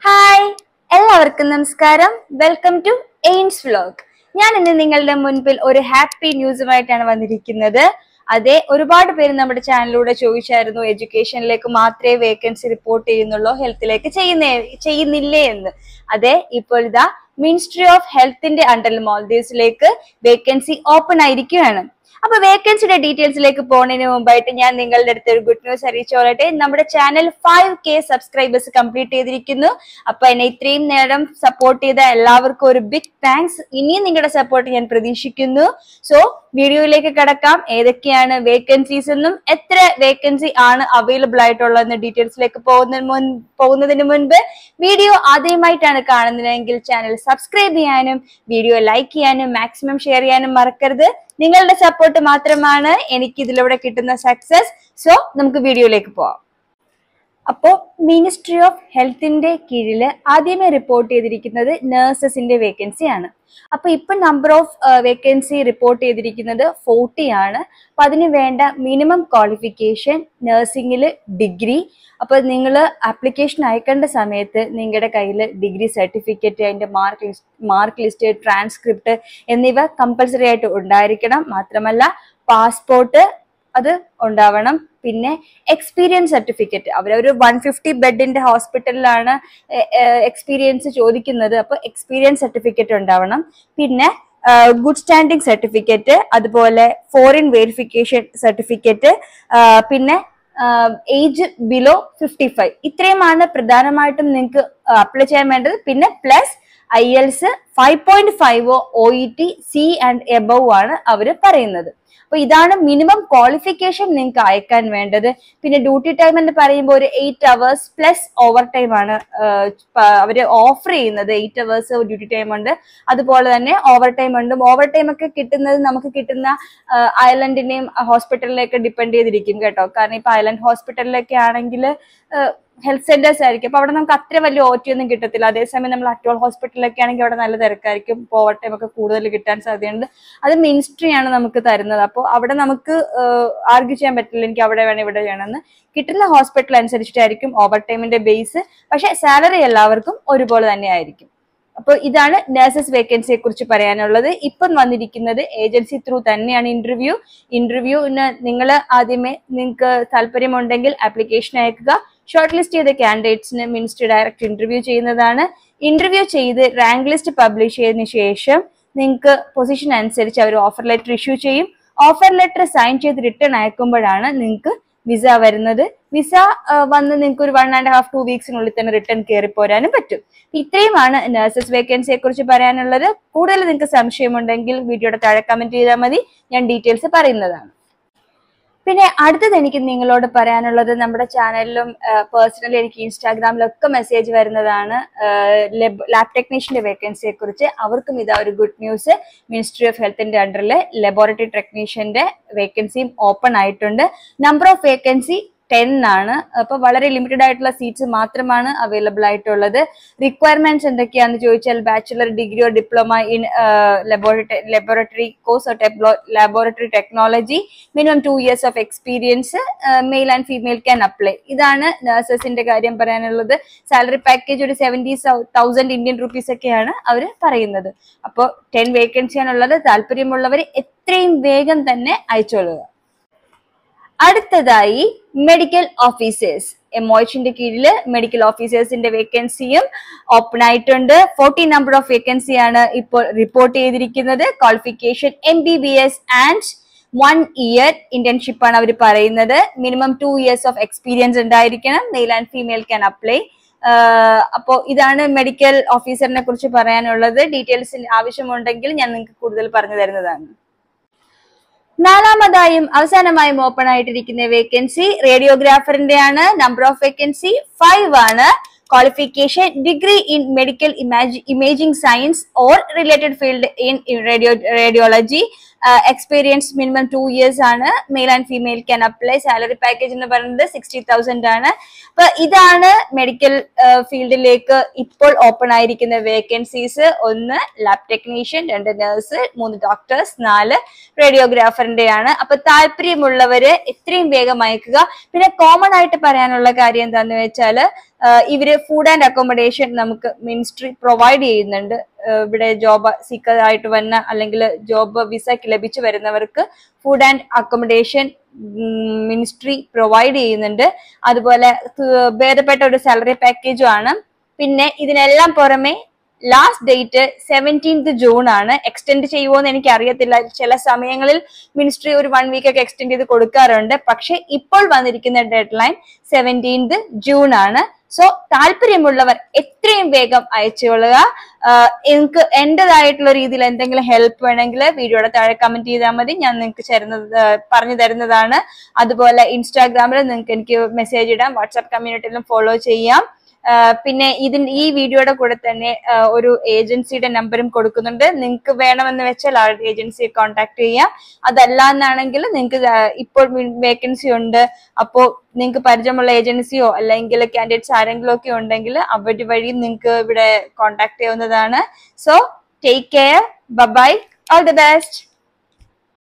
Hi, എല്ലാവർക്കും നമസ്കാരം. Welcome to Aims vlog. ഞാൻ ഇന്ന് നിങ്ങളുടെ മുൻപിൽ ഒരു ഹാപ്പി ന്യൂസുമായിട്ടാണ് വന്നിരിക്കുന്നത്. അതെ, ഒരുപാട് പേര് നമ്മുടെ ചാനലിലൂടെ ചോദിച്ചായിരുന്നു എഡ്യൂക്കേഷനിലേക്ക് മാത്രമേ വേക്കൻസി റിപ്പോർട്ട് ചെയ്യുന്നുള്ളൂ, ഹെൽത്തിലേക്ക് ചെയ്യുന്നില്ലേ എന്ന്. അതെ, ഇപ്പോൾ ഇതാ മിനിസ്ട്രി ഓഫ് ഹെൽത്തിന്റെ അണ്ടറിൽ മാൽദീവ്സിലേക്ക് വേക്കൻസി ഓപ്പൺ ആയിരിക്കുകയാണ്. അപ്പൊ വേക്കൻസിയുടെ ഡീറ്റെയിൽസിലേക്ക് പോകുന്നതിന് മുമ്പായിട്ട് ഞാൻ നിങ്ങളുടെ അടുത്ത് ഒരു ഗുഡ് ന്യൂസ് അറിയിച്ചോളട്ടെ. നമ്മുടെ ചാനൽ 5K സബ്സ്ക്രൈബേഴ്സ് കംപ്ലീറ്റ് ചെയ്തിരിക്കുന്നു. അപ്പൊ എന്നെ ഇത്രയും നേരം സപ്പോർട്ട് ചെയ്ത എല്ലാവർക്കും ഒരു ബിഗ് താങ്ക്സ്. ഇനിയും നിങ്ങളുടെ സപ്പോർട്ട് ഞാൻ പ്രതീക്ഷിക്കുന്നു. സോ വീഡിയോയിലേക്ക് കടക്കാം. ഏതൊക്കെയാണ് വേക്കൻസീസ് എന്നും എത്ര വേക്കൻസി ആണ് അവൈലബിൾ ആയിട്ടുള്ളതെന്ന് ഡീറ്റെയിൽസിലേക്ക് പോകുന്നതിന് മുൻപ് വീഡിയോ ആദ്യമായിട്ടാണ് കാണുന്നതെങ്കിൽ ചാനൽ സബ്സ്ക്രൈബ് ചെയ്യാനും വീഡിയോ ലൈക്ക് ചെയ്യാനും മാക്സിമം ഷെയർ ചെയ്യാനും മറക്കരുത്. നിങ്ങളുടെ സപ്പോർട്ട് മാത്രമാണ് എനിക്ക് ഇതിലൂടെ കിട്ടുന്ന സക്സസ്. സോ നമുക്ക് വീഡിയോയിലേക്ക് പോവാം. അപ്പോ മിനിസ്ട്രി ഓഫ് ഹെൽത്തിന്റെ കീഴിൽ ആദ്യമേ റിപ്പോർട്ട് ചെയ്തിരിക്കുന്നത് നഴ്സസിന്റെ വേക്കൻസി ആണ്. അപ്പൊ ഇപ്പൊ നമ്പർ ഓഫ് വേക്കൻസി റിപ്പോർട്ട് ചെയ്തിരിക്കുന്നത് 40 ആണ്. അപ്പൊ അതിന് വേണ്ട മിനിമം ക്വാളിഫിക്കേഷൻ നഴ്സിംഗിൽ ഡിഗ്രി. അപ്പൊ നിങ്ങൾ ആപ്ലിക്കേഷൻ അയക്കേണ്ട സമയത്ത് നിങ്ങളുടെ കയ്യിൽ ഡിഗ്രി സർട്ടിഫിക്കറ്റ്, അതിന്റെ മാർക്ക് ലിസ്റ്റ്, ട്രാൻസ്ക്രിപ്റ്റ് എന്നിവ കമ്പൽസറി ആയിട്ട് ഉണ്ടായിരിക്കണം. മാത്രമല്ല പാസ്പോർട്ട് അത് ഉണ്ടാവണം. പിന്നെ എക്സ്പീരിയൻസ് സർട്ടിഫിക്കറ്റ്, അവരൊരു 150 ബെഡിന്റെ ഹോസ്പിറ്റലിലാണ് എക്സ്പീരിയൻസ് ചോദിക്കുന്നത്. അപ്പൊ എക്സ്പീരിയൻസ് സർട്ടിഫിക്കറ്റ് ഉണ്ടാവണം. പിന്നെ ഗുഡ് സ്റ്റാൻഡിംഗ് സർട്ടിഫിക്കറ്റ്, അതുപോലെ ഫോറിൻ വെരിഫിക്കേഷൻ സർട്ടിഫിക്കറ്റ്, പിന്നെ ഏജ് ബിലോ 55. ഇത്രയുമാണ് പ്രധാനമായിട്ടും നിങ്ങൾക്ക് അപ്ലൈ ചെയ്യാൻ വേണ്ടത്. പിന്നെ plus IELTS 5.5 OET C and above ആണ് അവര് പറയുന്നത്. അപ്പൊ ഇതാണ് മിനിമം ക്വാളിഫിക്കേഷൻ നിങ്ങൾക്ക് അയക്കാൻ വേണ്ടത്. പിന്നെ ഡ്യൂട്ടി ടൈം എന്ന് പറയുമ്പോൾ ഒരു 8 hours പ്ലസ് ഓവർ ടൈം ആണ് അവര് ഓഫർ ചെയ്യുന്നത്. 8 hours ഡ്യൂട്ടി ടൈം ഉണ്ട്, അതുപോലെ തന്നെ ഓവർ ടൈം ഉണ്ട്. ഓവർ ടൈം ഒക്കെ കിട്ടുന്നത് നമുക്ക് കിട്ടുന്ന ഐലൻഡിനെയും ഹോസ്പിറ്റലിനെയൊക്കെ ഡിപ്പെൻഡ് ചെയ്തിരിക്കും കേട്ടോ. കാരണം ഇപ്പൊ ഐലൻഡ് ഹോസ്പിറ്റലിലൊക്കെ ആണെങ്കിൽ ഹെൽത്ത് സെന്റേഴ്സ് ആയിരിക്കും. അപ്പൊ അവിടെ നമുക്ക് അത്ര വലിയ OT ഒന്നും കിട്ടത്തില്ല. അതേസമയം നമ്മൾ അറ്റോൾ ഹോസ്പിറ്റലിലൊക്കെ ആണെങ്കിൽ അവിടെ നല്ല തിരക്കായിരിക്കും, ഓവർ ടൈം ഒക്കെ കൂടുതൽ കിട്ടാൻ സാധ്യതയുണ്ട്. അത് മിനിസ്ട്രിയാണ് നമുക്ക് തരുന്നത്. അപ്പോൾ അവിടെ നമുക്ക് ആർഗ്യൂ ചെയ്യാൻ പറ്റില്ല, എനിക്ക് അവിടെ വേണം ഇവിടെ വേണമെന്ന്. കിട്ടുന്ന ഹോസ്പിറ്റൽ അനുസരിച്ചിട്ടായിരിക്കും ഓവർ ടൈമിന്റെ ബേസ്. പക്ഷെ സാലറി എല്ലാവർക്കും ഒരുപോലെ തന്നെ ആയിരിക്കും. അപ്പോൾ ഇതാണ് നഴ്സസ് വേക്കൻസിയെ കുറിച്ച് പറയാനുള്ളത്. ഇപ്പം വന്നിരിക്കുന്നത് ഏജൻസി ത്രൂ തന്നെയാണ് ഇന്റർവ്യൂവിന് നിങ്ങൾ ആദ്യമേ നിങ്ങൾക്ക് താല്പര്യമുണ്ടെങ്കിൽ ആപ്ലിക്കേഷൻ അയക്കുക. ഷോർട്ട് ലിസ്റ്റ് ചെയ്ത കാൻഡിഡേറ്റ്സിന് മിനിസ്ട്രി ഡയറക്റ്റ് ഇന്റർവ്യൂ ചെയ്യുന്നതാണ്. ഇന്റർവ്യൂ ചെയ്ത് റാങ്ക് ലിസ്റ്റ് പബ്ലിഷ് ചെയ്തതിനു ശേഷം നിങ്ങൾക്ക് പൊസിഷൻ അനുസരിച്ച് അവർ ഓഫർ ലെറ്റർ ഇഷ്യൂ ചെയ്യും. ഓഫർ ലെറ്റർ സൈൻ ചെയ്ത് റിട്ടേൺ അയക്കുമ്പോഴാണ് നിങ്ങൾക്ക് വിസ വരുന്നത്. വിസ വന്ന് നിങ്ങൾക്ക് ഒരു 1.5-2 വീക്സിനുള്ളിൽ തന്നെ റിട്ടേൺ കയറി പോരാനും പറ്റും. ഇത്രയുമാണ് നഴ്സസ് വേക്കൻസിയെ കുറിച്ച് പറയാനുള്ളത്. കൂടുതൽ നിങ്ങൾക്ക് സംശയമുണ്ടെങ്കിൽ വീഡിയോയുടെ താഴെ കമന്റ് ചെയ്താൽ മതി, ഞാൻ ഡീറ്റെയിൽസ് പറയുന്നതാണ്. പിന്നെ അടുത്തത് എനിക്ക് നിങ്ങളോട് പറയാനുള്ളത്, നമ്മുടെ ചാനലിലും പേഴ്സണലി എനിക്ക് ഇൻസ്റ്റാഗ്രാമിലൊക്കെ മെസ്സേജ് വരുന്നതാണ് ലാബ് ടെക്നീഷ്യന്റെ വേക്കൻസിയെ കുറിച്ച്. അവർക്കും ഇതാ ഒരു ഗുഡ് ന്യൂസ്. മിനിസ്ട്രി ഓഫ് ഹെൽത്തിന്റെ അണ്ടറിൽ ലബോറട്ടറി ടെക്നീഷ്യന്റെ വേക്കൻസിയും ഓപ്പൺ ആയിട്ടുണ്ട്. നമ്പർ ഓഫ് വേക്കൻസി 10 ആണ്. അപ്പൊ വളരെ ലിമിറ്റഡ് ആയിട്ടുള്ള സീറ്റ്സ് മാത്രമാണ് അവൈലബിൾ ആയിട്ടുള്ളത്. റിക്വയർമെന്റ്സ് എന്തൊക്കെയാണെന്ന് ചോദിച്ചാൽ ബാച്ചുലർ ഡിഗ്രിയോ diploma in laboratory course or laboratory technology, minimum 2 years of experience, male and female can apply. ഇതാണ് നഴ്സസിന്റെ കാര്യം പറയാനുള്ളത്. സാലറി പാക്കേജ് ഒരു 70,000 ഇന്ത്യൻ റുപ്പീസ് ഒക്കെയാണ് അവർ പറയുന്നത്. അപ്പോൾ 10 വേക്കൻസിയാണുള്ളത്. താല്പര്യമുള്ളവർ എത്രയും വേഗം തന്നെ അയച്ചോളുക. അടുത്തതായി മെഡിക്കൽ ഓഫീസേഴ്സ്, MOHന്റെ കീഴിൽ മെഡിക്കൽ ഓഫീസേഴ്സിന്റെ വേക്കൻസിയും ഓപ്പൺ ആയിട്ടുണ്ട്. 40 നമ്പർ ഓഫ് വേക്കൻസിയാണ് ഇപ്പോൾ റിപ്പോർട്ട് ചെയ്തിരിക്കുന്നത്. Qualification MBBS and 1 year internship ആണ് അവർ പറയുന്നത്. മിനിമം 2 years ഓഫ് എക്സ്പീരിയൻസ് ഉണ്ടായിരിക്കണം. Male and female can apply. അപ്പോ ഇതാണ് മെഡിക്കൽ ഓഫീസറിനെ കുറിച്ച് പറയാനുള്ളത്. ഡീറ്റെയിൽസ് ആവശ്യമുണ്ടെങ്കിൽ ഞാൻ നിങ്ങൾക്ക് കൂടുതൽ പറഞ്ഞു തരുന്നതാണ്. നാലാമതായും അവസാനമായും ഓപ്പൺ ആയിട്ടിരിക്കുന്ന വേക്കൻസി റേഡിയോഗ്രാഫറിന്റെ ആണ്. നമ്പർ ഓഫ് വേക്കൻസി 5 ആണ്. Qualification degree in medical imaging science or related field in radiology. Experience minimum 2 years ആണ്. Male and female can apply. Salary package എന്ന് പറയുന്നത് 60,000 ആണ്. അപ്പൊ ഇതാണ് മെഡിക്കൽ ഫീൽഡിലേക്ക് ഇപ്പോൾ ഓപ്പൺ ആയിരിക്കുന്ന vacancies. 1 lab technician, 2 nurse, 3 doctors, 4 റേഡിയോഗ്രാഫറിന്റെ ആണ്. അപ്പൊ താല്പര്യമുള്ളവര് എത്രയും വേഗം അയക്കുക. പിന്നെ കോമൺ ആയിട്ട് പറയാനുള്ള കാര്യം എന്താന്ന് വെച്ചാല് ഇവര് ഫുഡ് ആൻഡ് അക്കോമഡേഷൻ നമുക്ക് മിനിസ്ട്രി പ്രൊവൈഡ് ചെയ്യുന്നുണ്ട്. ഇവിടെ ജോബ് സീക്കർ ആയിട്ട് വന്ന അല്ലെങ്കിൽ ജോബ് വിസ ലഭിച്ചു വരുന്നവർക്ക് food and accommodation ministry provide ചെയ്യുന്നുണ്ട്. അതുപോലെ ഭേദപ്പെട്ട ഒരു സാലറി പാക്കേജും ആണ്. പിന്നെ ഇതിനെല്ലാം പുറമെ ലാസ്റ്റ് ഡേറ്റ് 17th June ആണ്. എക്സ്റ്റെൻഡ് ചെയ്യുമോ എന്ന് എനിക്ക് അറിയത്തില്ല. ചില സമയങ്ങളിൽ മിനിസ്ട്രി ഒരു 1 week ഒക്കെ എക്സ്റ്റെൻഡ് ചെയ്ത് കൊടുക്കാറുണ്ട്. പക്ഷെ ഇപ്പോൾ വന്നിരിക്കുന്ന ഡെഡ് ലൈൻ 17th June ആണ്. സോ താല്പര്യമുള്ളവർ എത്രയും വേഗം അയച്ചുകൊള്ളുക. എനിക്ക് എന്റേതായിട്ടുള്ള രീതിയിൽ എന്തെങ്കിലും ഹെൽപ്പ് വേണമെങ്കിൽ വീഡിയോയുടെ താഴെ കമന്റ് ചെയ്താൽ മതി. ഞാൻ നിങ്ങൾക്ക് പറഞ്ഞു തരുന്നതാണ്. അതുപോലെ ഇൻസ്റ്റാഗ്രാമിൽ നിങ്ങൾക്ക് എനിക്ക് മെസ്സേജ് ഇടാം. വാട്സാപ്പ് കമ്മ്യൂണിറ്റിയിലും ഫോളോ ചെയ്യാം. പിന്നെ ഈ വീഡിയോയുടെ കൂടെ തന്നെ ഒരു ഏജൻസിയുടെ നമ്പറും കൊടുക്കുന്നുണ്ട്. നിങ്ങൾക്ക് വേണമെന്ന് വെച്ചാൽ ആ ഏജൻസിയെ കോൺടാക്ട് ചെയ്യാം. അതല്ല എന്നാണെങ്കിൽ നിങ്ങൾക്ക് ഇപ്പോൾ വേക്കൻസി ഉണ്ട്, അപ്പോ നിങ്ങൾക്ക് പരിചയമുള്ള ഏജൻസിയോ അല്ലെങ്കിൽ കാൻഡിഡേറ്റ്സ് ആരെങ്കിലും ഒക്കെ ഉണ്ടെങ്കിൽ അവർ വഴി നിങ്ങൾക്ക് ഇവിടെ കോൺടാക്ട് ചെയ്യാവുന്നതാണ്. So take care, bye, all the best.